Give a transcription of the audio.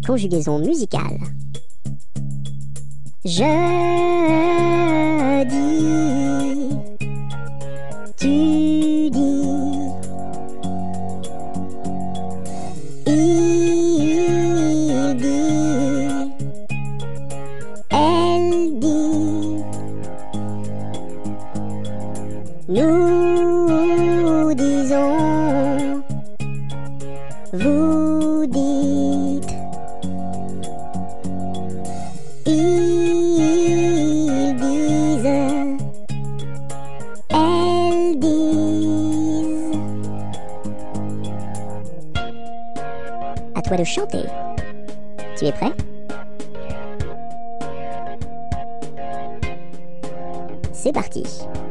Conjugaison musicale. Je dis, tu dis, il dit, elle dit, nous disons, vous dites, ils disent, elles disent. À toi de chanter. Tu es prêt? C'est parti.